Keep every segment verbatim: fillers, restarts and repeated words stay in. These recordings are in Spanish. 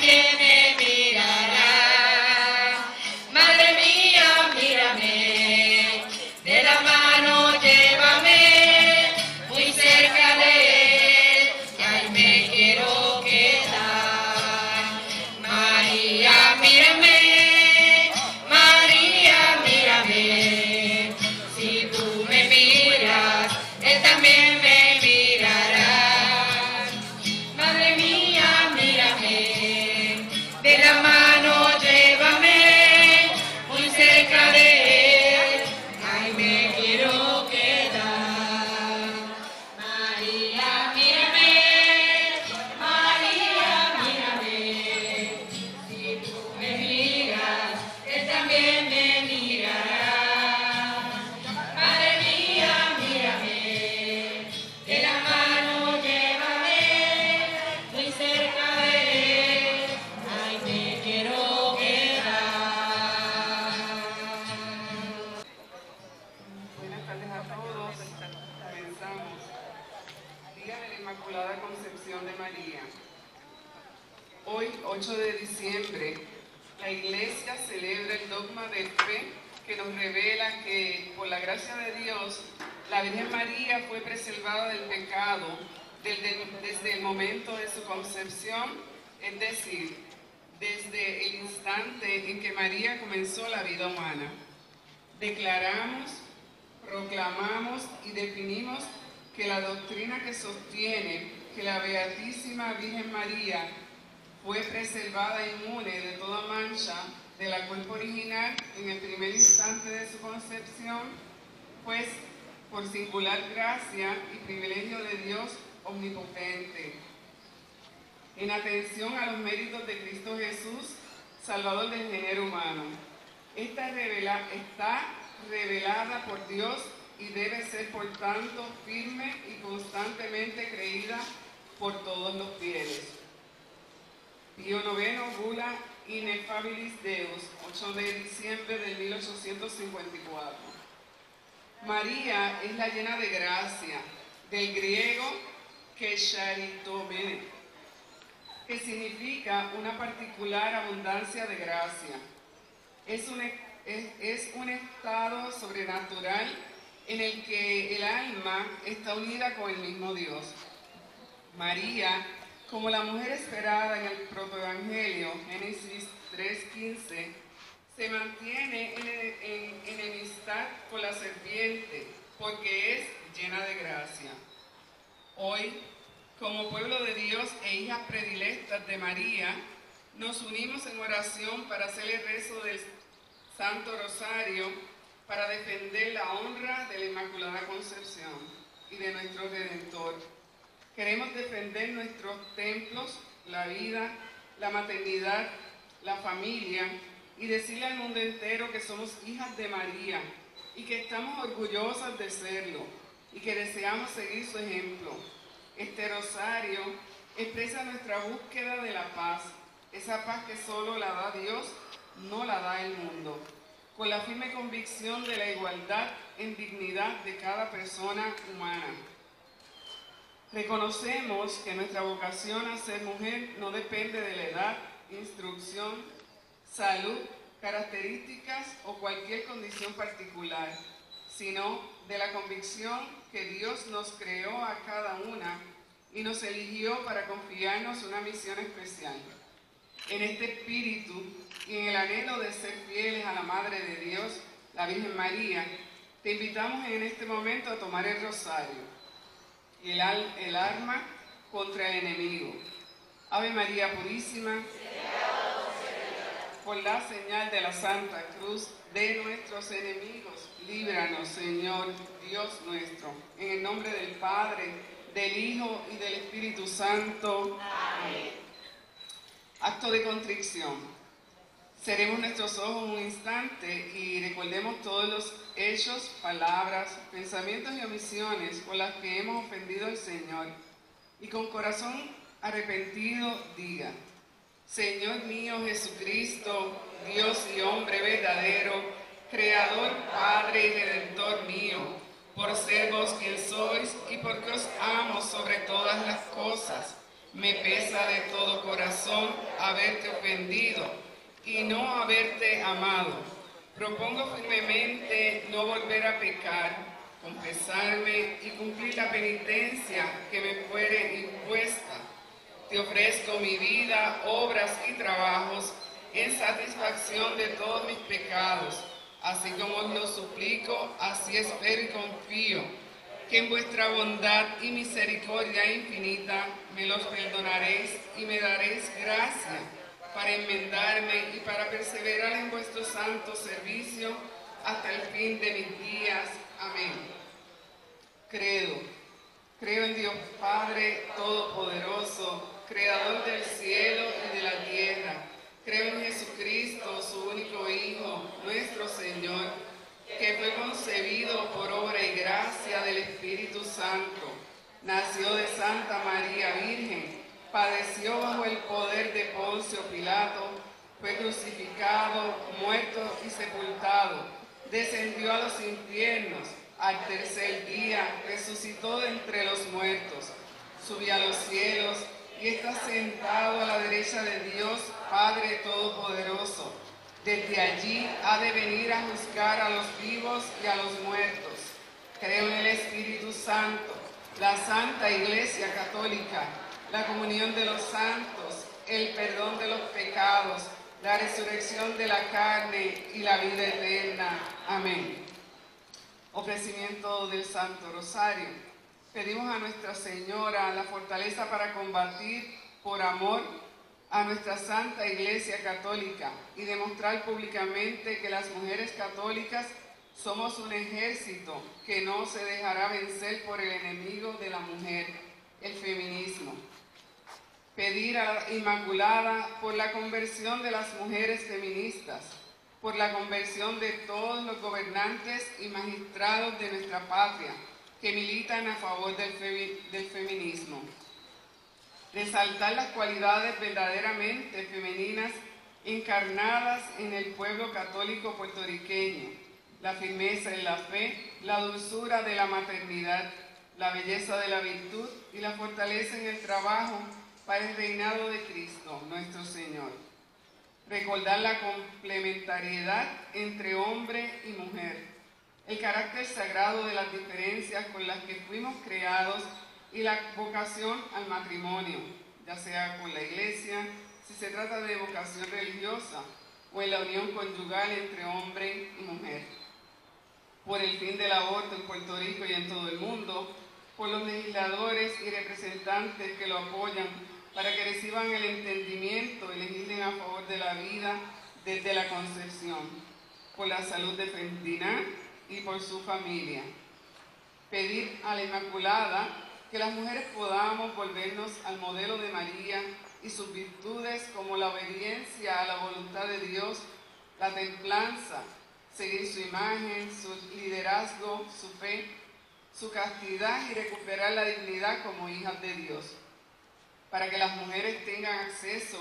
también me mirará. Madre mía, mírame, de la mano llévame, muy cerca de él, y ahí me quiero quedar. María, mírame, María, mírame, si tú me miras, él también me mirará. Madre mía, mírame, de la mano llévame, muy cerca de él, ahí me quiero quedar. María, mírame, María, mírame, si tú me miras, él también me mirará. Madre mía, mírame, de la mano llévame, muy cerca de él, ahí me quiero quedar. Buenas tardes a todos. Comenzamos. Día de la Inmaculada Concepción de María. Hoy, ocho de diciembre, la Iglesia celebra el dogma de fe que nos revela que, por la gracia de Dios, la Virgen María fue preservada del pecado desde, desde el momento de su concepción, es decir, desde el instante en que María comenzó la vida humana. Declaramos, proclamamos y definimos que la doctrina que sostiene que la Beatísima Virgen María fue preservada inmune de toda mancha de la cuerpo original en el primer instante de su concepción, pues por singular gracia y privilegio de Dios omnipotente. En atención a los méritos de Cristo Jesús, Salvador del género humano. Esta revela, está revelada por Dios y debe ser, por tanto, firme y constantemente creída por todos los fieles. Pío noveno, Bula Ineffabilis Deus, ocho de diciembre de mil ochocientos cincuenta y cuatro. María es la llena de gracia, del griego que charitomene, que significa una particular abundancia de gracia. Es un, es, es un estado sobrenatural en el que el alma está unida con el mismo Dios. María, como la mujer esperada en el protoevangelio, Génesis tres quince, se mantiene en, en, en enemistad con la serpiente, porque es llena de gracia. Hoy, como pueblo de Dios e hijas predilectas de María, nos unimos en oración para hacer el rezo del Santo Rosario, para defender la honra de la Inmaculada Concepción y de nuestro Redentor. Queremos defender nuestros templos, la vida, la maternidad, la familia, y decirle al mundo entero que somos hijas de María y que estamos orgullosas de serlo y que deseamos seguir su ejemplo. Este rosario expresa nuestra búsqueda de la paz, esa paz que solo la da Dios, no la da el mundo, con la firme convicción de la igualdad en dignidad de cada persona humana. Reconocemos que nuestra vocación a ser mujer no depende de la edad, instrucción, salud, características o cualquier condición particular, sino de la convicción que Dios nos creó a cada una y nos eligió para confiarnos una misión especial. En este espíritu y en el anhelo de ser fieles a la Madre de Dios, la Virgen María, te invitamos en este momento a tomar el rosario, el, al, el arma contra el enemigo. Ave María Purísima, por la señal de la Santa Cruz de nuestros enemigos, líbranos, Señor, Dios nuestro, en el nombre del Padre, del Hijo y del Espíritu Santo. Amén. Acto de contrición. Cerremos nuestros ojos un instante y recordemos todos los hechos, palabras, pensamientos y omisiones con las que hemos ofendido al Señor. Y con corazón arrepentido diga: Señor mío Jesucristo, Dios y hombre verdadero, Creador, Padre y Redentor mío, por ser vos quien sois y porque os amo sobre todas las cosas, Me pesa de todo corazón haberte ofendido y no haberte amado. Propongo firmemente no volver a pecar, confesarme y cumplir la penitencia que me fuere impuesta. Te ofrezco mi vida, obras y trabajos en satisfacción de todos mis pecados, así como os lo suplico, así espero y confío, que en vuestra bondad y misericordia infinita me los perdonaréis y me daréis gracia para enmendarme y para perseverar en vuestro santo servicio hasta el fin de mis días. Amén. Credo. Creo en Dios Padre Todopoderoso, Creador del cielo y de la tierra. Creo en Jesucristo, su único Hijo, nuestro Señor, que fue concebido por obra y gracia del Espíritu Santo. Nació de Santa María Virgen, padeció bajo el poder de Poncio Pilato, fue crucificado, muerto y sepultado, descendió a los infiernos. Al tercer día resucitó de entre los muertos, subió a los cielos y está sentado a la derecha de Dios Padre Todopoderoso. Desde allí ha de venir a juzgar a los vivos y a los muertos. Creo en el Espíritu Santo, la Santa Iglesia Católica, la comunión de los santos, el perdón de los pecados, la resurrección de la carne y la vida eterna. Amén. Ofrecimiento del Santo Rosario. Pedimos a Nuestra Señora la fortaleza para combatir por amor a nuestra Santa Iglesia Católica y demostrar públicamente que las mujeres católicas somos un ejército que no se dejará vencer por el enemigo de la mujer, el feminismo. Pedir a la Inmaculada por la conversión de las mujeres feministas, por la conversión de todos los gobernantes y magistrados de nuestra patria que militan a favor del, femi del feminismo. Resaltar las cualidades verdaderamente femeninas encarnadas en el pueblo católico puertorriqueño, la firmeza en la fe, la dulzura de la maternidad, la belleza de la virtud y la fortaleza en el trabajo para el reinado de Cristo, nuestro Señor. Recordar la complementariedad entre hombre y mujer, el carácter sagrado de las diferencias con las que fuimos creados y la vocación al matrimonio, ya sea con la Iglesia, si se trata de vocación religiosa, o en la unión conyugal entre hombre y mujer. Por el fin del aborto en Puerto Rico y en todo el mundo, por los legisladores y representantes que lo apoyan para que reciban el entendimiento y legislen a favor de la vida desde la concepción, por la salud de Ferdinand y por su familia. Pedir a la Inmaculada que las mujeres podamos volvernos al modelo de María y sus virtudes como la obediencia a la voluntad de Dios, la templanza, seguir su imagen, su liderazgo, su fe, su castidad y recuperar la dignidad como hijas de Dios, para que las mujeres tengan acceso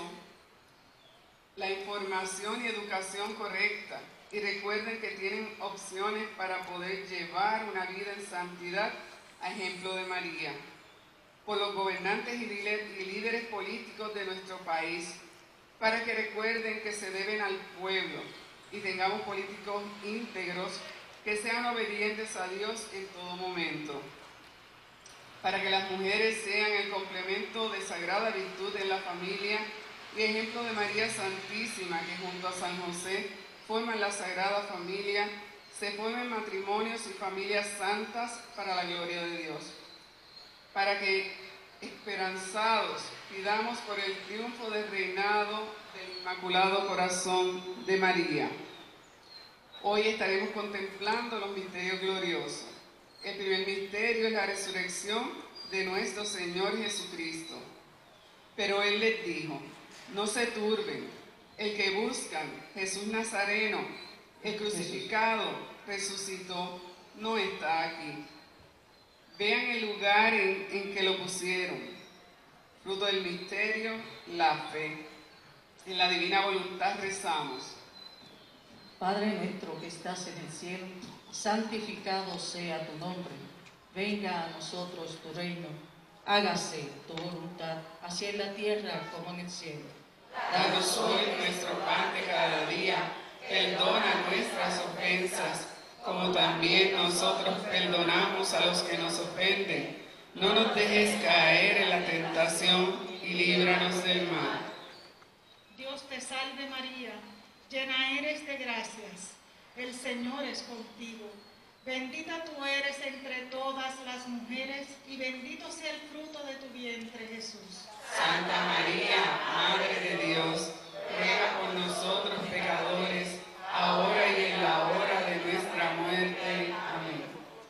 a la información y educación correcta y recuerden que tienen opciones para poder llevar una vida en santidad a ejemplo de María. Por los gobernantes y líderes políticos de nuestro país, para que recuerden que se deben al pueblo y tengamos políticos íntegros que sean obedientes a Dios en todo momento. Para que las mujeres sean el complemento de sagrada virtud en la familia y ejemplo de María Santísima, que junto a San José forman la Sagrada Familia, se formen matrimonios y familias santas para la gloria de Dios. Para que, esperanzados, pidamos por el triunfo del reinado del Inmaculado Corazón de María. Hoy estaremos contemplando los misterios gloriosos. El primer misterio es la resurrección de nuestro Señor Jesucristo. Pero Él les dijo, no se turben, el que buscan, Jesús Nazareno, el crucificado, resucitó, no está aquí. Vean el lugar en, en que lo pusieron. Fruto del misterio, la fe. En la divina voluntad rezamos. Padre nuestro que estás en el cielo, santificado sea tu nombre. Venga a nosotros tu reino. Hágase tu voluntad, así en la tierra como en el cielo. Danos hoy nuestro pan de cada día, perdona nuestras ofensas, como también nosotros perdonamos a los que nos ofenden. No nos dejes caer en la tentación y líbranos del mal. Dios te salve María, llena eres de gracias, el Señor es contigo. Bendita tú eres entre todas las mujeres y bendito sea el fruto de tu vientre, Jesús. Santa María, Madre de Dios, ruega por nosotros pecadores, ahora y en la hora de nuestra muerte. Amén.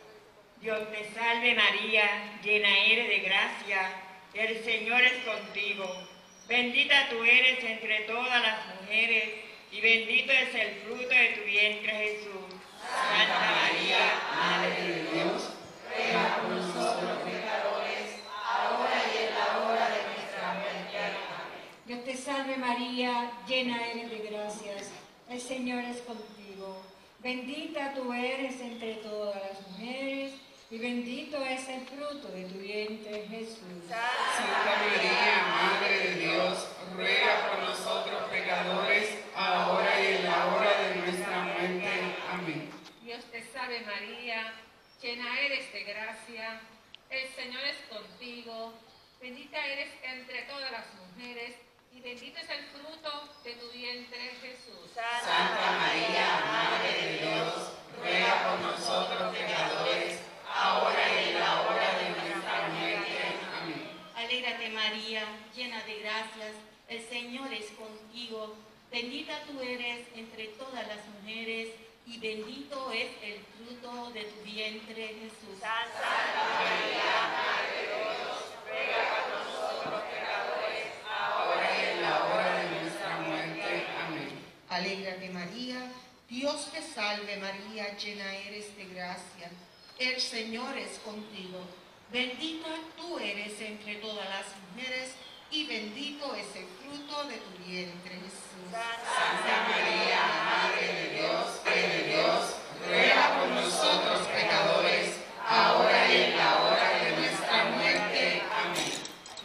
Dios te salve María, llena eres de gracia, el Señor es contigo. Bendita tú eres entre todas las mujeres y bendito es el fruto de tu vientre, Jesús. Santa María, Madre de Dios, ruega por nosotros pecadores, ahora y en la hora de nuestra muerte. Amén. Dios te salve María, llena eres de gracias, el Señor es contigo. Bendita tú eres entre todas las mujeres y bendito es el fruto de tu vientre, Jesús. Santa María, Madre de Dios, ruega por nosotros pecadores, ahora y en la hora de nuestra muerte. Amén. Dios te salve María, llena eres de gracia, el Señor es contigo, bendita eres entre todas las mujeres y bendito es el fruto de tu vientre, Jesús. Santa María, Madre de Dios, ruega por nosotros pecadores, ahora y en la hora de nuestra muerte. Amén. Alégrate María, llena de gracias, el Señor es contigo, bendita tú eres entre todas las mujeres y bendito es el fruto de tu vientre, Jesús. Santa María, Madre de Dios, ruega por nosotros pecadores, ahora y en la hora de nuestra muerte. Amén. Alégrate María, Dios te salve María, llena eres de gracia, el Señor es contigo. Bendita tú eres entre todas las mujeres y bendito es el fruto de tu vientre, Jesús. Santa María, Madre de Dios, Rey de Dios, ruega por nosotros pecadores, ahora y en la hora de nuestra muerte. Amén.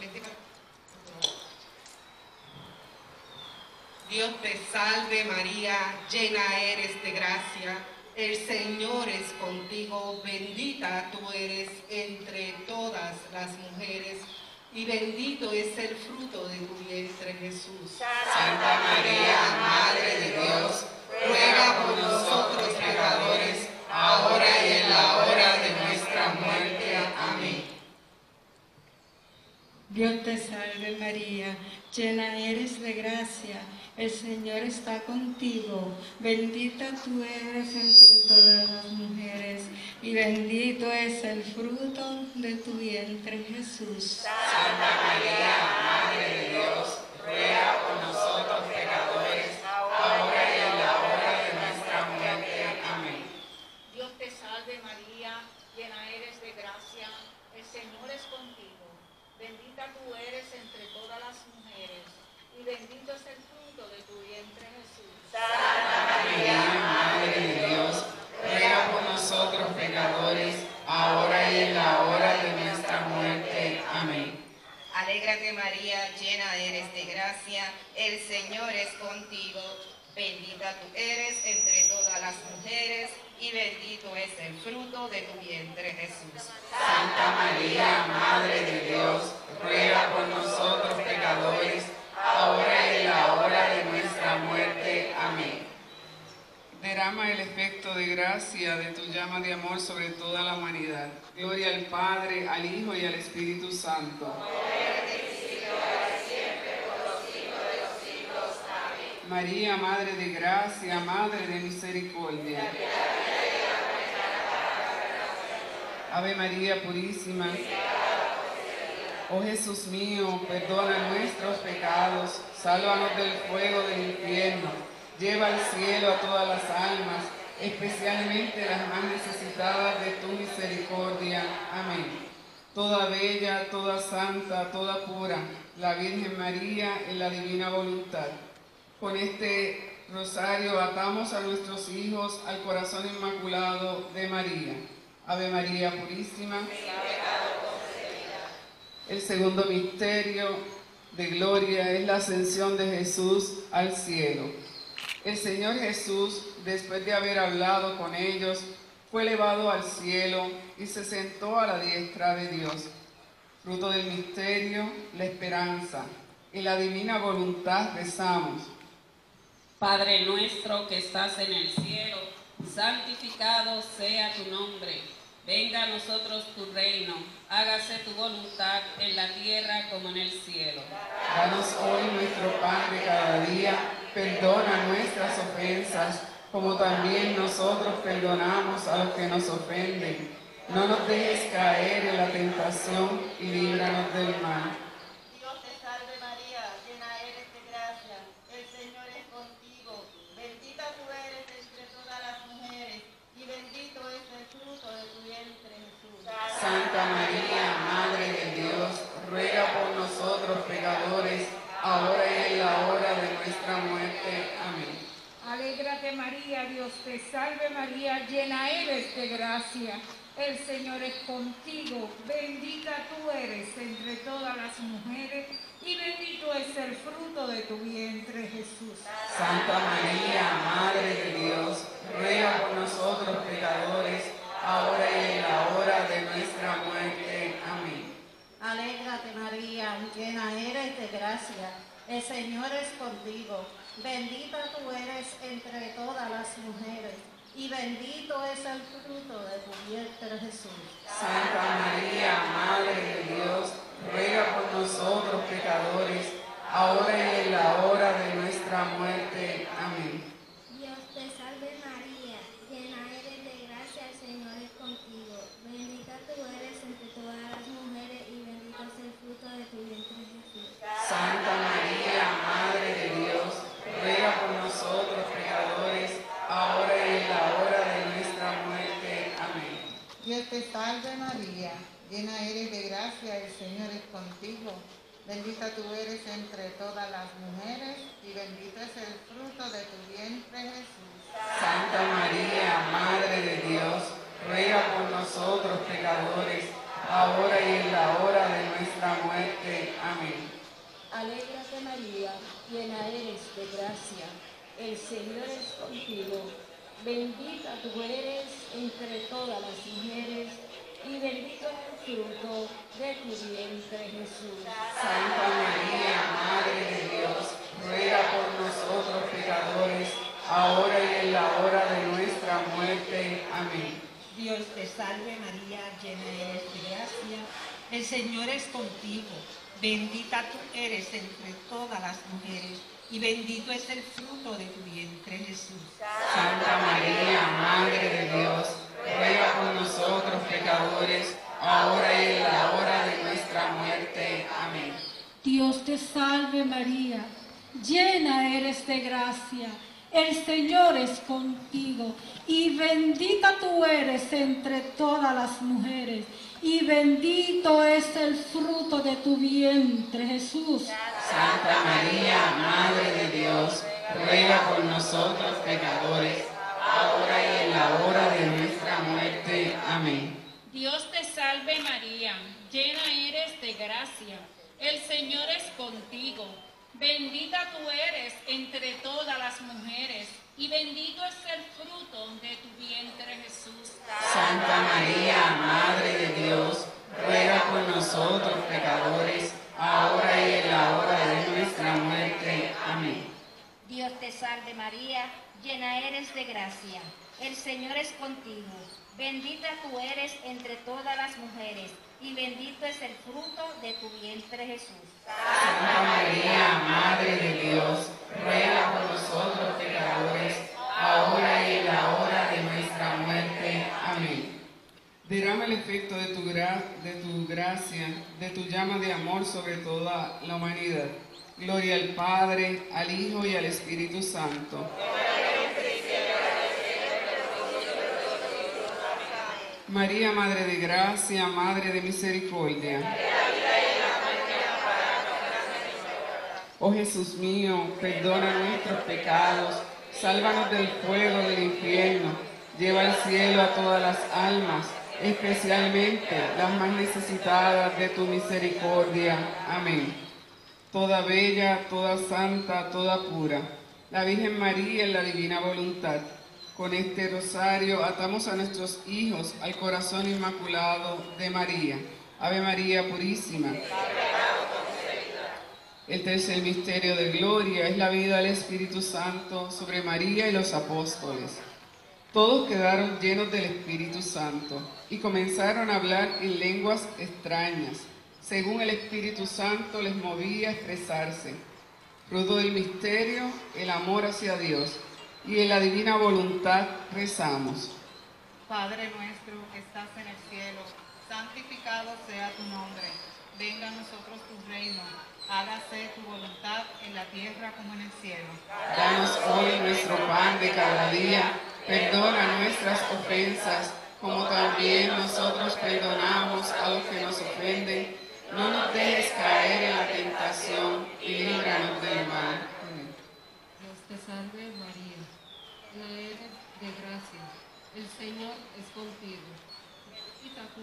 Dios te salve María, llena eres de gracia, el Señor es contigo, bendita tú eres entre todas las mujeres y bendito es el fruto de tu vientre, Jesús. Santa María, Madre de Dios, ruega por nosotros pecadores, ahora y en la hora de nuestra muerte. Amén. Dios te salve María, llena eres de gracia, el Señor está contigo, bendita tú eres entre todas las mujeres y bendito es el fruto de tu vientre, Jesús. Santa María, Madre de Dios, ruega por nosotros pecadores, ahora y en la hora de nuestra muerte. Amén. Dios te salve María, llena eres de gracia, el Señor es contigo. Bendita tú eres entre todas las mujeres, y bendito es el fruto de tu vientre, Jesús. Santa María, Madre de Dios, ruega por nosotros pecadores, ahora y en la hora de nuestra muerte. Amén. Alégrate María, llena eres de gracia, el Señor es contigo. Bendita tú eres entre todas las mujeres, y bendito es el fruto de tu vientre, Jesús. Santa María, Madre de Dios, ruega por nosotros pecadores, ahora y en la hora de nuestra muerte. Amén. Derrama el efecto de gracia de tu llama de amor sobre toda la humanidad. Gloria al Padre, al Hijo y al Espíritu Santo. María, Madre de Gracia, Madre de Misericordia. Ave María Purísima. Oh Jesús mío, perdona nuestros pecados, sálvanos del fuego del infierno, lleva al cielo a todas las almas, especialmente las más necesitadas de tu misericordia. Amén. Toda bella, toda santa, toda pura, la Virgen María en la divina voluntad. Con este rosario atamos a nuestros hijos al corazón inmaculado de María. Ave María Purísima. El segundo misterio de gloria es la ascensión de Jesús al cielo. El Señor Jesús, después de haber hablado con ellos, fue elevado al cielo y se sentó a la diestra de Dios. Fruto del misterio, la esperanza. En la divina voluntad rezamos. Padre nuestro que estás en el cielo, santificado sea tu nombre. Venga a nosotros tu reino, hágase tu voluntad en la tierra como en el cielo. Danos hoy nuestro pan de cada día, perdona nuestras ofensas, como también nosotros perdonamos a los que nos ofenden. No nos dejes caer en la tentación y líbranos del mal. Dios te salve María, llena eres de gracia, el Señor es contigo. Bendita tú eres entre todas las mujeres, y bendito es el fruto de tu vientre, Jesús. Santa María, Madre de Dios, ruega por nosotros pecadores, ahora y en la hora de nuestra muerte. Amén. Alégrate María, Dios te salve María, llena eres de gracia. El Señor es contigo, bendita tú eres entre todas las mujeres, y bendito es el fruto de tu vientre, Jesús. Santa María, Madre de Dios, ruega por nosotros pecadores, ahora y en la hora de nuestra muerte. Amén. Alégrate María, llena eres de gracia, el Señor es contigo, bendita tú eres entre todas las mujeres, y bendito es el fruto de tu vientre, Jesús. Santa María, Madre de Dios, ruega por nosotros pecadores, ahora y en la hora de nuestra muerte. Amén. Dios te salve María, llena eres de gracia, el Señor es contigo. Bendita tú eres entre todas las mujeres y bendito es el fruto de tu vientre, Jesús. Santa María, Madre de Dios, ruega por nosotros pecadores, ahora y en la hora de nuestra muerte. Amén. Dios te salve María, llena eres de gracia, el Señor es contigo. Bendita tú eres entre todas las mujeres y bendito es el fruto de tu vientre, Jesús. Santa María, Madre de Dios, ruega por nosotros pecadores, ahora y en la hora de nuestra muerte. Amén. Alégrate María, llena eres de gracia, el Señor es contigo. Bendita tú eres entre todas las mujeres y bendito es el fruto de tu vientre, Jesús. Santa María, Madre de Dios, ruega por nosotros pecadores, ahora y en la hora de nuestra muerte. Amén. Dios te salve María, llena eres de gracia, el Señor es contigo. Bendita tú eres entre todas las mujeres y bendito es el fruto de tu vientre, Jesús. Santa María, Madre de Dios, ruega por nosotros pecadores, ahora y en la hora de nuestra muerte. Amén. Dios te salve María, llena eres de gracia, el Señor es contigo, y bendita tú eres entre todas las mujeres, y bendito es el fruto de tu vientre, Jesús. Santa María, Madre de Dios, ruega por nosotros pecadores, ahora y en la hora de nuestra muerte. Amén. Dios te salve María, llena eres de gracia, el Señor es contigo. Bendita tú eres entre todas las mujeres, y bendito es el fruto de tu vientre, Jesús. Santa María, Madre de Dios, ruega por nosotros pecadores, ahora y en la hora de nuestra muerte. Amén. Dios te salve María, llena eres de gracia, el Señor es contigo. Bendita tú eres entre todas las mujeres, y bendito es el fruto de tu vientre, Jesús. Santa María, Madre de Dios, ruega por nosotros pecadores, ahora y en la hora de nuestra muerte. Amén. Derrama el efecto de tu, gra de tu gracia, de tu llama de amor sobre toda la humanidad. Gloria al Padre, al Hijo y al Espíritu Santo. María, Madre de Gracia, Madre de Misericordia. Oh Jesús mío, perdona nuestros pecados, sálvanos del fuego del infierno, lleva al cielo a todas las almas, especialmente las más necesitadas de tu misericordia. Amén. Toda bella, toda santa, toda pura, la Virgen María en la divina voluntad. Con este rosario atamos a nuestros hijos al corazón inmaculado de María. Ave María Purísima. El tercer misterio de gloria es la vida del Espíritu Santo sobre María y los apóstoles. Todos quedaron llenos del Espíritu Santo y comenzaron a hablar en lenguas extrañas, según el Espíritu Santo les movía a expresarse. Fruto del misterio, el amor hacia Dios, y en la divina voluntad rezamos. Padre nuestro que estás en el cielo, santificado sea tu nombre. Venga a nosotros tu reino. Hágase tu voluntad en la tierra como en el cielo. Danos hoy nuestro pan de cada día. Perdona nuestras ofensas, como también nosotros perdonamos a los que nos ofenden. No nos dejes caer en la tentación y líbranos del mal. Amén. Dios te salve María, llena eres de gracia. El Señor es contigo. Bendita tú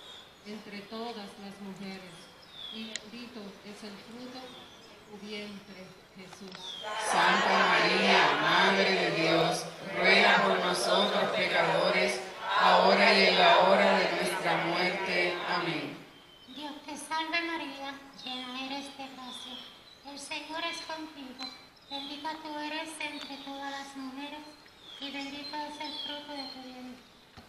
entre todas las mujeres, y bendito es el fruto de tu vientre, Jesús. Santa María, Madre de Dios, ruega por nosotros pecadores, ahora y en la hora de nuestra muerte. Amén. Dios te salve María, llena eres de gracia. El Señor es contigo. Bendita tú eres entre todas las mujeres, y bendito es el fruto de tu vientre,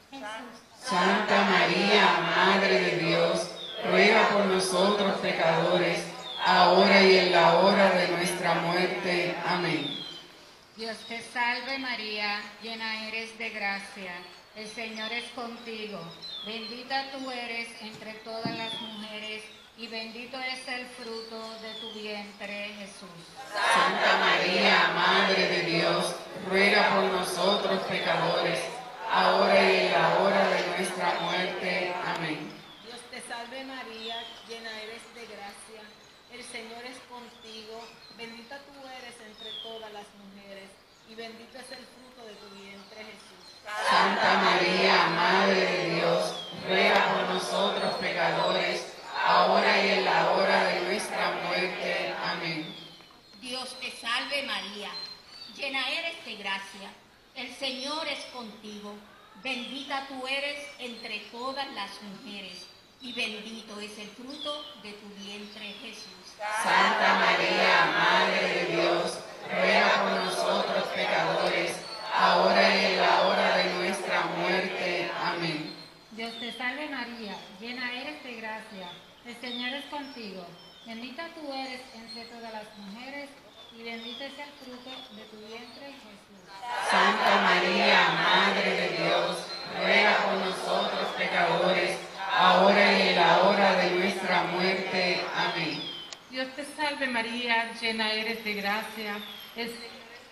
Jesús. Santa María, Madre de Dios, ruega por nosotros pecadores, ahora y en la hora de nuestra muerte. Amén. Dios te salve María, llena eres de gracia. El Señor es contigo. Bendita tú eres entre todas las mujeres, y bendito es el fruto de tu vientre, Jesús. Santa María, Madre de Dios, ruega por nosotros pecadores, ahora y en la hora de nuestra muerte. Amén. Dios te salve María, llena eres de gracia. El Señor es contigo. Bendita tú eres entre todas las mujeres, y bendito es el fruto de tu vientre, Jesús. Santa María, Madre de Dios, ruega por nosotros pecadores, ahora y en la hora de nuestra muerte. Amén. Dios te salve María, llena eres de gracia. El Señor es contigo. Bendita tú eres entre todas las mujeres, y bendito es el fruto de tu vientre, Jesús. Santa María, Madre de Dios, ruega por nosotros pecadores, ahora y en la hora de nuestra muerte. Amén. Dios te salve María, llena eres de gracia. El Señor es contigo. Bendita tú eres entre todas las mujeres, y bendito es el fruto de tu vientre, Jesús. Santa María, Madre de Dios, ruega por nosotros pecadores, ahora y en la hora de nuestra muerte. Amén. Dios te salve María, llena eres de gracia. El Señor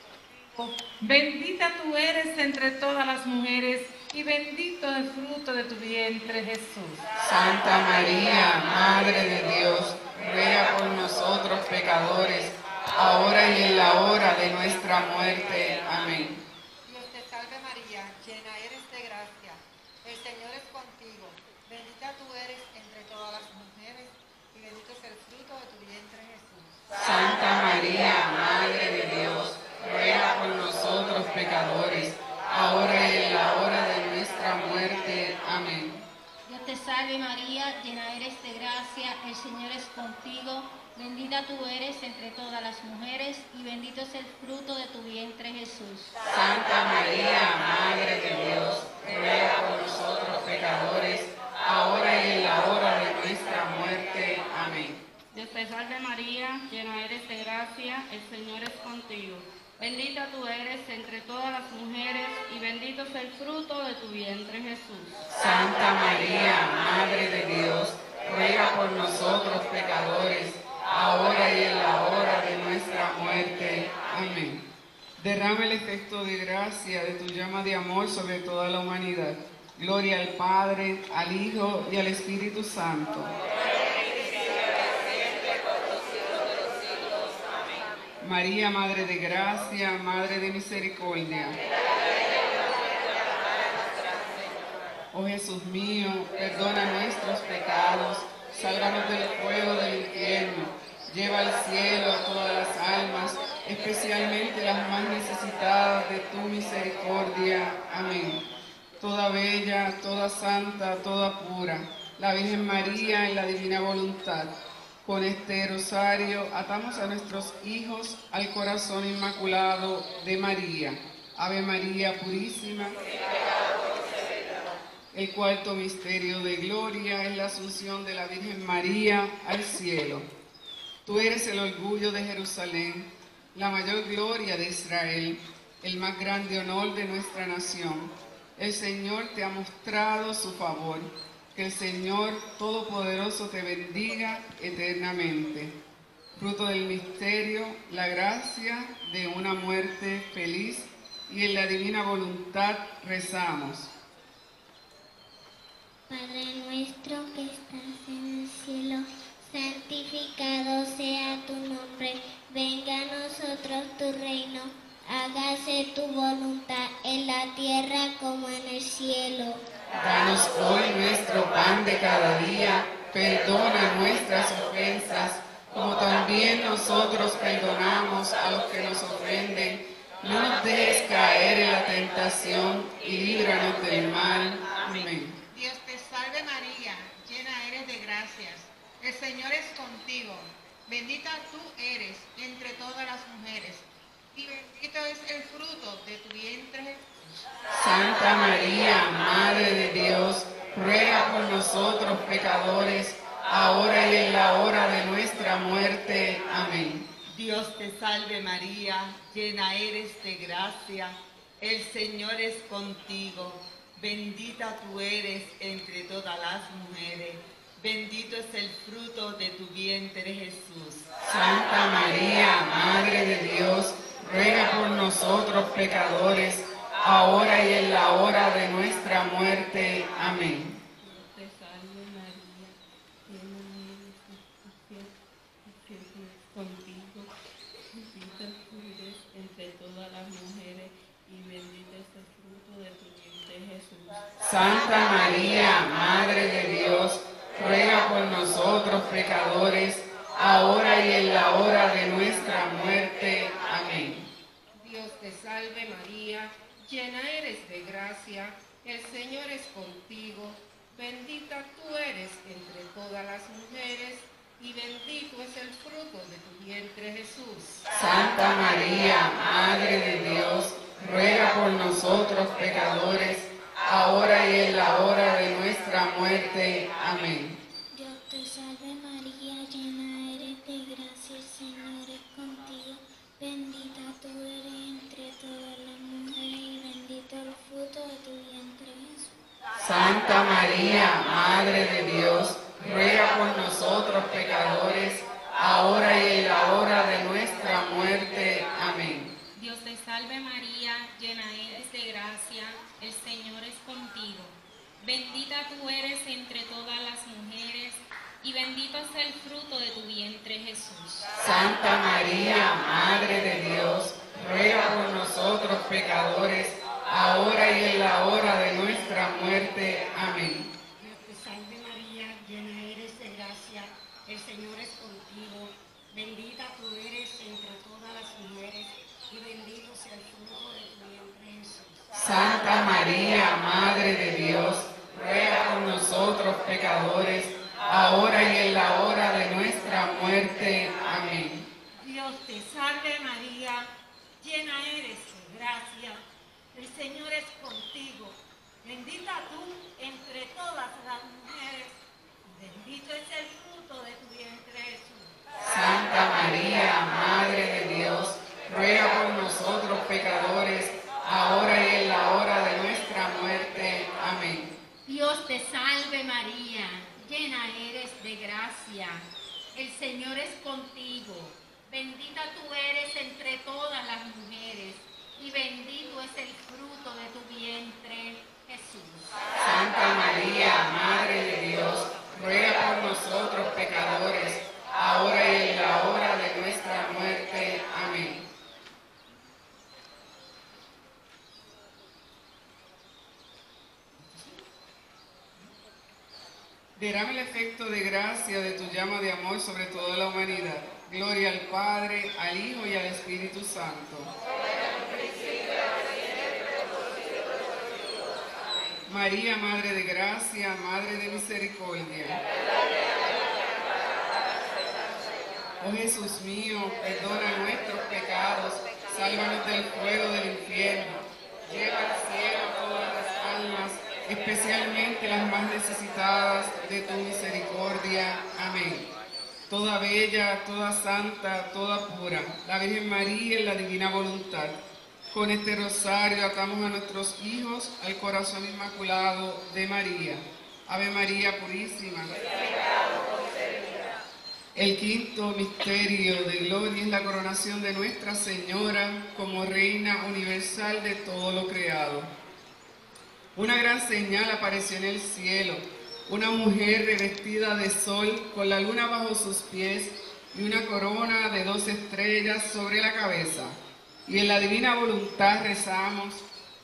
es contigo. Bendita tú eres entre todas las mujeres, y bendito es el fruto de tu vientre, Jesús. Santa María, Madre de Dios, ruega por nosotros pecadores, ahora y en la hora de nuestra muerte. Amén. Dios te salve María, llena eres de gracia. El Señor es contigo. Bendita tú eres entre todas las mujeres, y bendito es el fruto de tu vientre, Jesús. Santa María, Madre de Dios, ruega por nosotros pecadores, ahora y en la hora de nuestra muerte. Amén. Dios te salve María, llena eres de gracia, el Señor es contigo. Bendita tú eres entre todas las mujeres, y bendito es el fruto de tu vientre, Jesús. Santa María, Madre de Dios, ruega por nosotros pecadores, ahora y en la hora de nuestra muerte. Amén. Dios te salve María, llena eres de gracia, el Señor es contigo. Bendita tú eres entre todas las mujeres, y bendito es el fruto de tu vientre, Jesús. Santa María, Madre de Dios, ruega por nosotros pecadores, ahora y en la hora de nuestra muerte. Amén. Derrama el efecto de gracia de tu llama de amor sobre toda la humanidad. Gloria al Padre, al Hijo y al Espíritu Santo. María, Madre de Gracia, Madre de Misericordia. Oh Jesús mío, perdona nuestros pecados, sálvanos del fuego del infierno, lleva al cielo a todas las almas, especialmente las más necesitadas de tu misericordia. Amén. Toda bella, toda santa, toda pura, la Virgen María en la divina voluntad. Con este rosario atamos a nuestros hijos al corazón inmaculado de María. Ave María Purísima. El cuarto misterio de gloria es la asunción de la Virgen María al cielo. Tú eres el orgullo de Jerusalén, la mayor gloria de Israel, el más grande honor de nuestra nación. El Señor te ha mostrado su favor. Que el Señor Todopoderoso te bendiga eternamente. Fruto del misterio, la gracia de una muerte feliz, y en la divina voluntad rezamos. Padre nuestro que estás en el cielo, santificado sea tu nombre. Venga a nosotros tu reino. Hágase tu voluntad en la tierra como en el cielo. Danos hoy nuestro pan de cada día. Perdona nuestras ofensas, como también nosotros perdonamos a los que nos ofenden. No nos dejes caer en la tentación y líbranos del mal. Amén. Dios te salve María, llena eres de gracias. El Señor es contigo. Bendita tú eres entre todas las mujeres, y bendito es el fruto de tu vientre. Santa María, Madre de Dios, ruega por nosotros pecadores, ahora y en la hora de nuestra muerte. Amén. Dios te salve María, llena eres de gracia, el Señor es contigo. Bendita tú eres entre todas las mujeres, bendito es el fruto de tu vientre Jesús. Santa María, Madre de Dios, ruega por nosotros pecadores, ahora y en la hora de nuestra muerte. Amén. Te salve María, llena eres de gracia, el Señor es contigo. Bendita tú eres entre todas las mujeres y bendito es el fruto de tu vientre Jesús. Santa María, Madre de Dios, ruega por nosotros pecadores, ahora y en la hora de nuestra muerte. Amén. Dios te salve María, llena eres de gracia, el Señor es contigo. Bendita tú eres entre todas las mujeres y bendito es el fruto de tu vientre Jesús. Santa María, Madre de Dios, ruega por nosotros pecadores, ahora y en la hora de nuestra muerte. Amén. Dios te salve María, llena eres de gracia, el Señor es contigo. Bendita tú eres entre todas las mujeres y bendito el fruto de tu vientre Jesús. Santa María, Madre de Dios, ruega por nosotros pecadores, ahora y en la hora de nuestra muerte. Amén. Dios te salve María, llena eres de gracia, el Señor es contigo. Bendita tú eres entre todas las mujeres y bendito es el fruto de tu vientre Jesús. Santa María, Madre de Dios, ruega por nosotros pecadores, ahora y en la hora de nuestra muerte. Amén. Dios te salve María, llena eres de gracia, el Señor es contigo. Bendita tú eres entre todas las mujeres y bendito sea el fruto de tu vientre Jesús. Santa María, Madre de Dios, ruega por nosotros pecadores, ahora y en la hora de nuestra muerte. Amén. Dios te salve María, llena eres de gracia, el Señor es contigo. Bendita tú entre todas las mujeres, y bendito es el fruto de tu vientre Jesús. Santa María, Madre de Dios, ruega por nosotros pecadores, ahora y en la hora de nuestra muerte. Amén. Dios te salve María, llena eres de gracia, el Señor es contigo. Bendita tú eres entre todas las mujeres y bendito es el fruto de tu vientre Jesús. Santa María, Madre de Dios, ruega por nosotros pecadores, ahora y en la hora de nuestra muerte. Amén. Derrama el efecto de gracia de tu llama de amor sobre toda la humanidad. Gloria al Padre, al Hijo y al Espíritu Santo. María, Madre de Gracia, Madre de Misericordia. Oh Jesús mío, perdona nuestros pecados, sálvanos del fuego del infierno, lleva al cielo a todas las almas, especialmente las más necesitadas de tu misericordia. Amén. Toda bella, toda santa, toda pura, la Virgen María en la divina voluntad. Con este rosario atamos a nuestros hijos al corazón inmaculado de María. Ave María Purísima. El quinto misterio de gloria es la coronación de Nuestra Señora como Reina universal de todo lo creado. Una gran señal apareció en el cielo, una mujer revestida de sol con la luna bajo sus pies y una corona de dos estrellas sobre la cabeza. Y en la divina voluntad rezamos: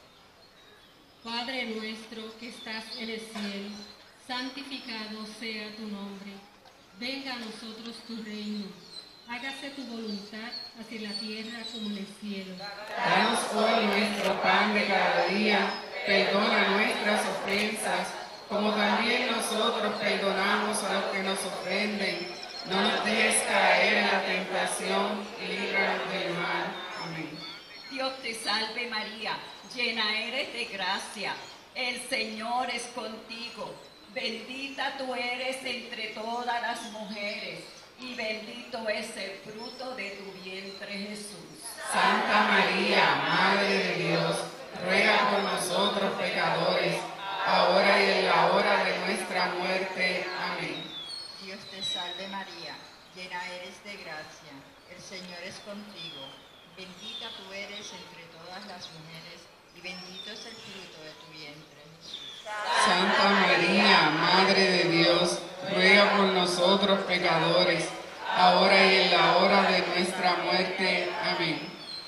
Padre nuestro que estás en el cielo, santificado sea tu nombre. Venga a nosotros tu reino. Hágase tu voluntad así en la tierra como en el cielo. Danos hoy nuestro pan de cada día. Perdona nuestras ofensas, como también nosotros perdonamos a los que nos ofenden. No nos dejes caer en la tentación y líbranos del mal. Amén. Dios te salve María, llena eres de gracia, el Señor es contigo, bendita tú eres entre todas las mujeres, y bendito es el fruto de tu vientre Jesús. Santa María, Madre de Dios, ruega por nosotros pecadores, ahora y en la hora de nuestra muerte. Amén. Dios te salve María, llena eres de gracia, el Señor es contigo. Bendita tú eres entre todas las mujeres, y bendito es el fruto de tu vientre, Jesús. Santa María, Madre de Dios, ruega por nosotros pecadores, ahora y en la hora de nuestra muerte. Amén.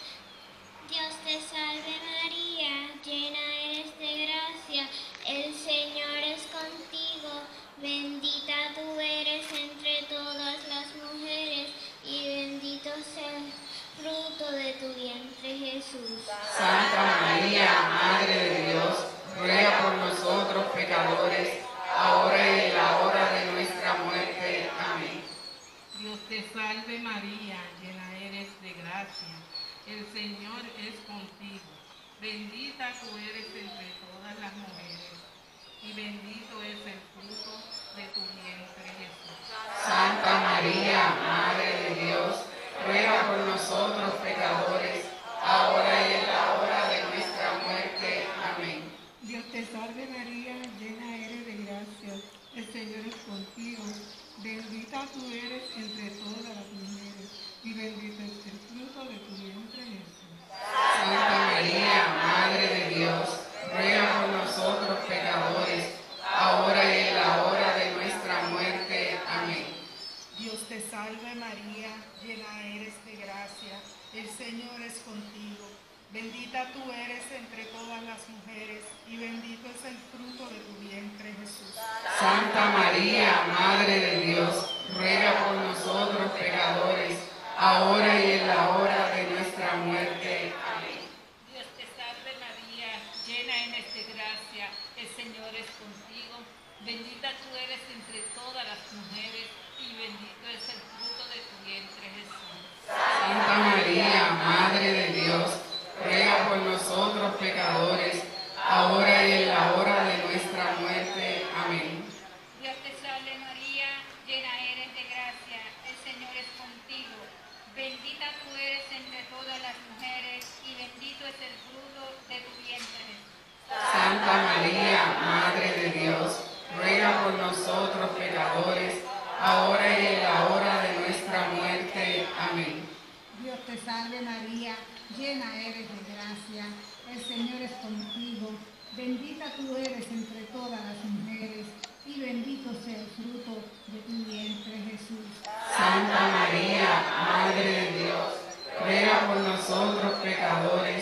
Dios te salve María, llena eres de gracia, el Señor es contigo, bendita tú eres entre todas las mujeres, y bendito sea el fruto de tu vientre Jesús. Santa María, Madre de Dios, ruega por nosotros pecadores, ahora y en la hora de nuestra muerte. Amén. Dios te salve María, llena eres de gracia, el Señor es contigo. Bendita tú eres entre todas las mujeres, y bendito es el fruto de tu vientre Jesús. Santa María, Madre de Dios, ruega por nosotros pecadores, ahora y en la hora de nuestra muerte. Amén. Dios te salve María, llena eres de gracia, el Señor es contigo, bendita tú eres entre todas las mujeres, y bendito es el fruto de tu vientre Jesús. Santa María, Madre de Dios, ruega por nosotros pecadores, ahora y en la hora de nuestra muerte. Amén. Dios te salve María, llena eres de gracia, el Señor es contigo. Bendita tú eres entre todas las mujeres, y bendito es el fruto de tu vientre Jesús. Santa María, Madre de Dios, ruega por nosotros pecadores, ahora y en la hora de nuestra muerte. Amén. Dios te salve María, llena eres de gracia, el Señor es contigo. Bendita tú eres entre todas las mujeres, y bendito es el fruto de tu vientre Jesús. Santa María, Madre de Dios, ruega por nosotros pecadores, ahora y en la hora de nuestra muerte. Amén. Dios te salve María, llena eres de gracia, el Señor es contigo. Bendita tú eres entre todas las mujeres, y bendito es el fruto de tu vientre Jesús. Santa María, Madre de Dios, ruega por nosotros pecadores, ahora y en la hora de nuestra muerte. Amén. Dios te salve María, llena eres de gracia, el Señor es contigo, bendita tú eres entre todas las mujeres, y bendito sea el fruto de tu vientre Jesús. Santa María, Madre de Dios, ruega por nosotros pecadores.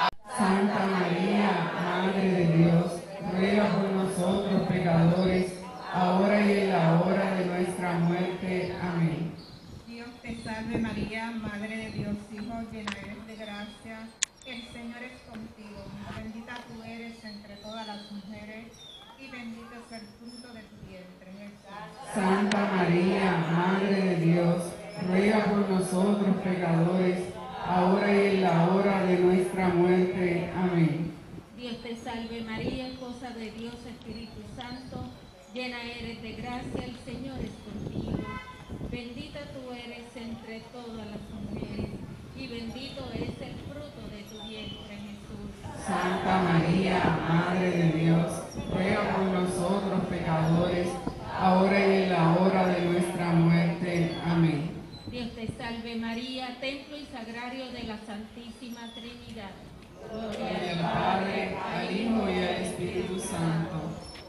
Santa María, Madre de Dios, ruega por nosotros pecadores, ahora y salve María, Madre de Dios, Hijo, llena eres de gracia, el Señor es contigo, bendita tú eres entre todas las mujeres, y bendito es el fruto de tu vientre, Jesús. Santa María, Madre de Dios, ruega por nosotros pecadores, ahora y en la hora de nuestra muerte. Amén. Dios te salve María, esposa de Dios, Espíritu Santo, llena eres de gracia, el Señor es contigo. Bendita tú eres entre todas las mujeres, y bendito es el fruto de tu vientre, Jesús. Santa María, Madre de Dios, ruega por nosotros pecadores, ahora y en la hora de nuestra muerte. Amén. Dios te salve María, templo y sagrario de la Santísima Trinidad. Gloria al Padre, al Hijo y al Espíritu Santo.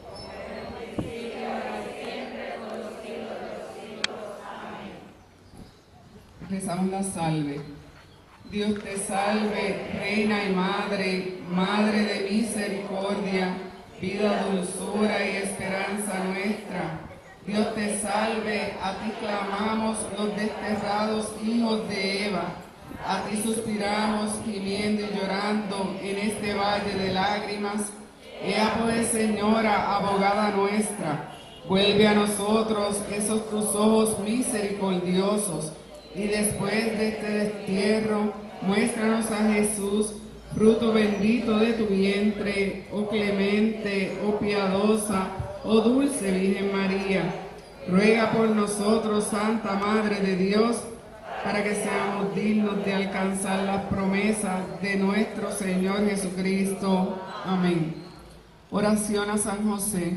Rezamos la salve. Dios te salve, Reina y Madre, Madre de misericordia, vida, dulzura y esperanza nuestra. Dios te salve, a ti clamamos los desterrados hijos de Eva. A ti suspiramos, gimiendo y llorando en este valle de lágrimas. Ea pues, Señora, abogada nuestra, vuelve a nosotros esos tus ojos misericordiosos, y después de este destierro, muéstranos a Jesús, fruto bendito de tu vientre, oh clemente, oh piadosa, oh dulce Virgen María. Ruega por nosotros, Santa Madre de Dios, para que seamos dignos de alcanzar las promesas de nuestro Señor Jesucristo. Amén. Oración a San José.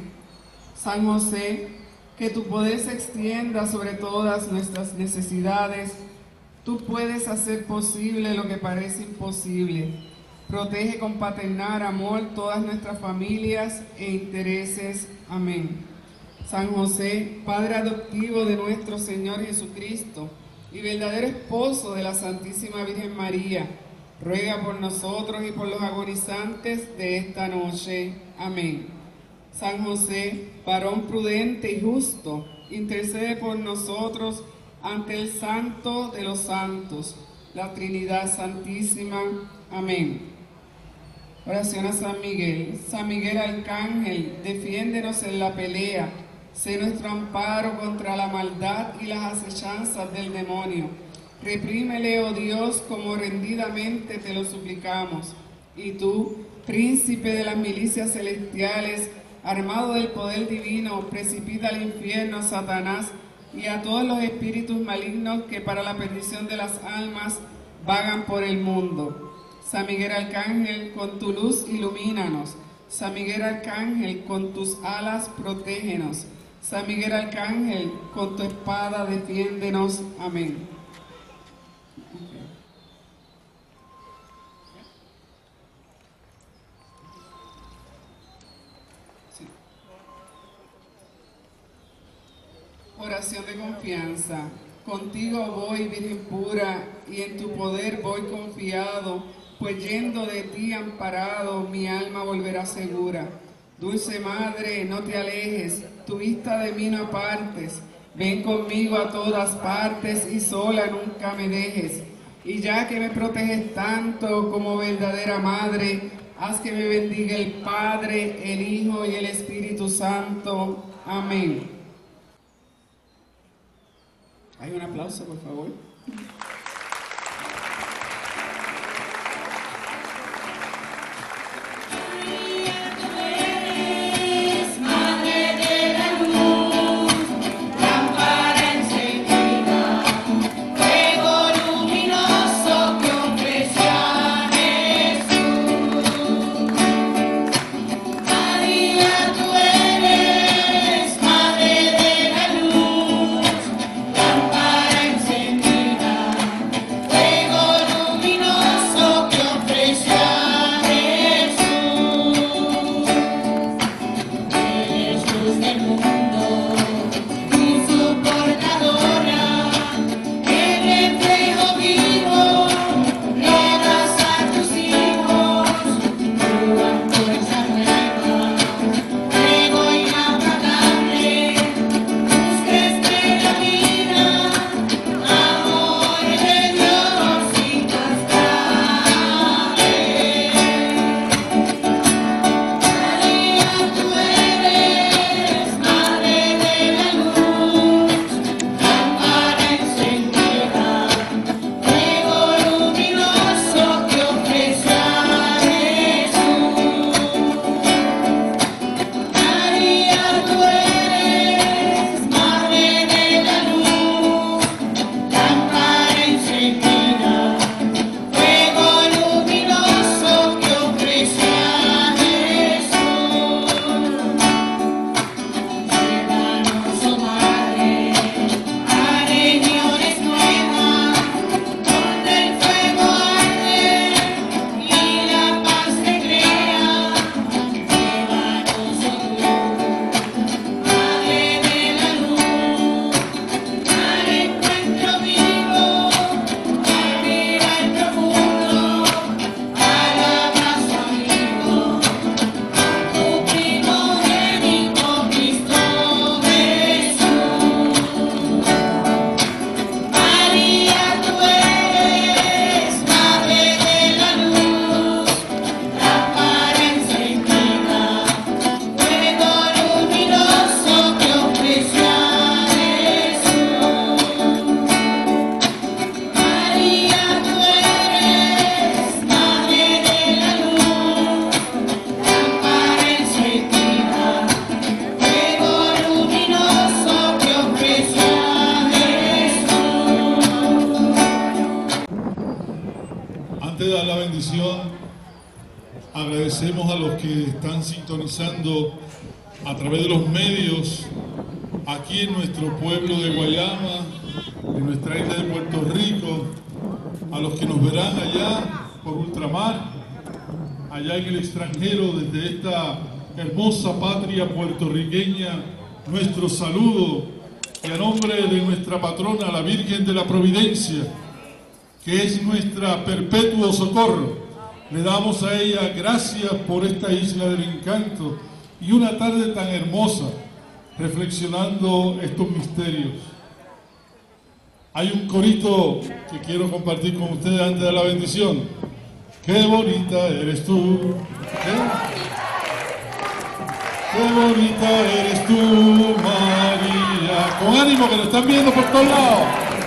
San José, que tu poder se extienda sobre todas nuestras necesidades. Tú puedes hacer posible lo que parece imposible. Protege con paternal amor todas nuestras familias e intereses. Amén. San José, Padre adoptivo de nuestro Señor Jesucristo y verdadero esposo de la Santísima Virgen María, ruega por nosotros y por los agonizantes de esta noche. Amén. San José, varón prudente y justo, intercede por nosotros ante el Santo de los Santos, la Trinidad Santísima. Amén. Oración a San Miguel. San Miguel Arcángel, defiéndenos en la pelea. Sé nuestro amparo contra la maldad y las acechanzas del demonio. Reprímele, oh Dios, como rendidamente te lo suplicamos. Y tú, príncipe de las milicias celestiales, armado del poder divino, precipita al infierno a Satanás y a todos los espíritus malignos que para la perdición de las almas vagan por el mundo. San Miguel Arcángel, con tu luz ilumínanos. San Miguel Arcángel, con tus alas protégenos. San Miguel Arcángel, con tu espada defiéndenos. Amén. Oración de confianza. Contigo voy, Virgen pura, y en tu poder voy confiado, pues yendo de ti amparado, mi alma volverá segura. Dulce Madre, no te alejes, tu vista de mí no apartes. Ven conmigo a todas partes y sola nunca me dejes. Y ya que me proteges tanto como verdadera Madre, haz que me bendiga el Padre, el Hijo y el Espíritu Santo. Amén. Hay un aplauso, por favor. Lámpara encendida, Antes de dar la bendición, agradecemos a los que están sintonizando a través de los medios aquí en nuestro pueblo de Guayama, en nuestra isla de Puerto Rico, a los que nos verán allá por ultramar, allá en el extranjero, desde esta hermosa patria puertorriqueña, nuestro saludo, y a nombre de nuestra patrona, la Virgen de la Providencia, que es nuestra perpetuo socorro, le damos a ella gracias por esta isla del encanto y una tarde tan hermosa, reflexionando estos misterios. Hay un corito que quiero compartir con ustedes antes de la bendición. ¡Qué bonita eres tú! ¿Qué? ¡Qué bonita eres tú, María! Con ánimo, que lo están viendo por todos lados.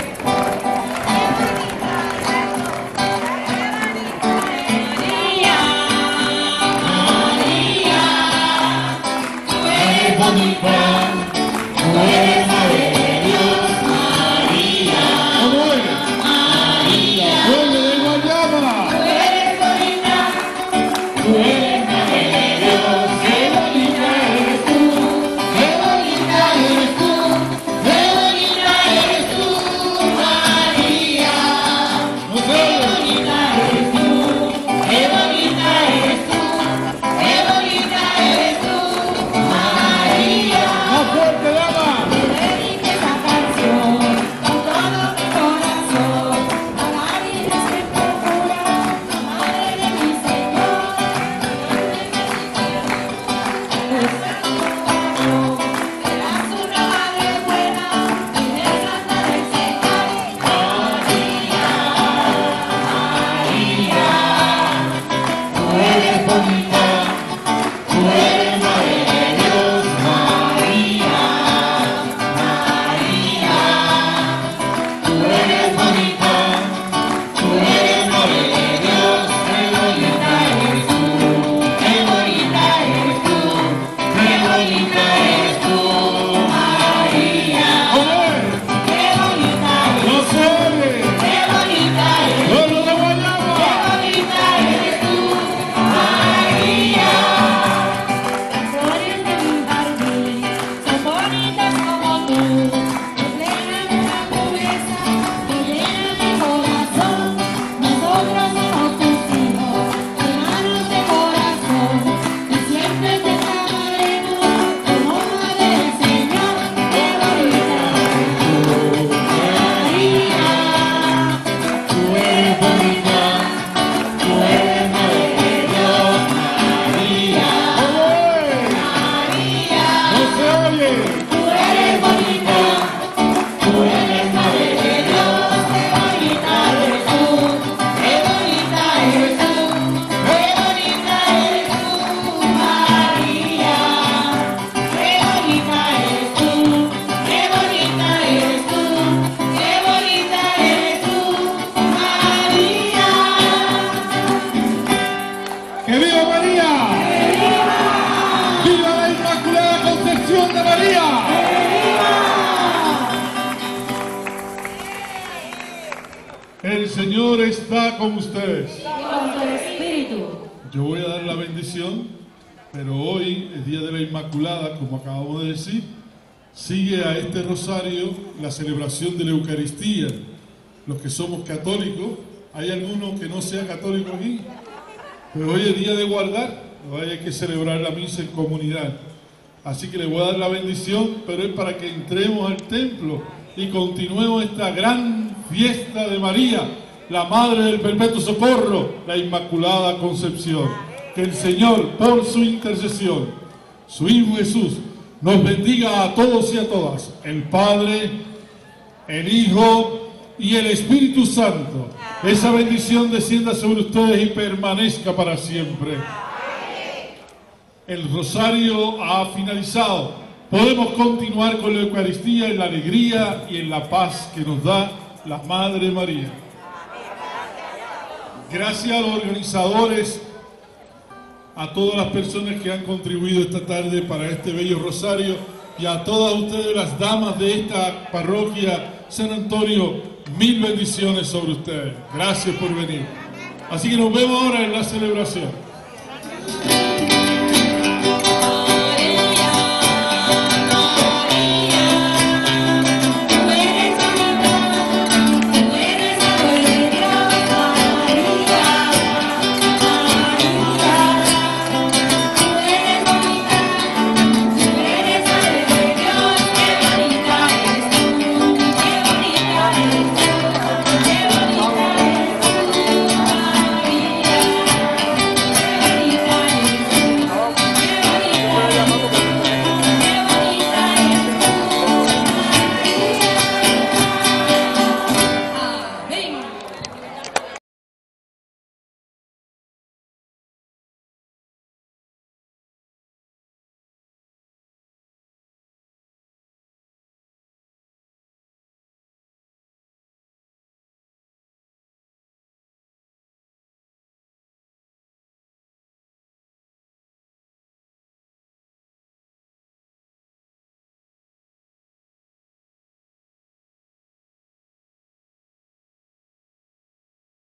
El Señor está con ustedes. Con tu espíritu. Yo voy a dar la bendición, pero hoy es Día de la Inmaculada, como acabamos de decir. Sigue a este rosario la celebración de la Eucaristía. Los que somos católicos, ¿hay alguno que no sea católico aquí? Pero hoy es día de guardar, hoy hay que celebrar la misa en comunidad. Así que le voy a dar la bendición, pero es para que entremos al templo y continuemos esta gran fiesta de María, la Madre del Perpetuo Socorro, la Inmaculada Concepción. Que el Señor, por su intercesión, su Hijo Jesús, nos bendiga a todos y a todas, el Padre, el Hijo y el Espíritu Santo. Esa bendición descienda sobre ustedes y permanezca para siempre. El rosario ha finalizado. Podemos continuar con la Eucaristía en la alegría y en la paz que nos da la Madre María. Gracias a los organizadores, a todas las personas que han contribuido esta tarde para este bello rosario y a todas ustedes, las damas de esta parroquia San Antonio, mil bendiciones sobre ustedes. Gracias por venir. Así que nos vemos ahora en la celebración.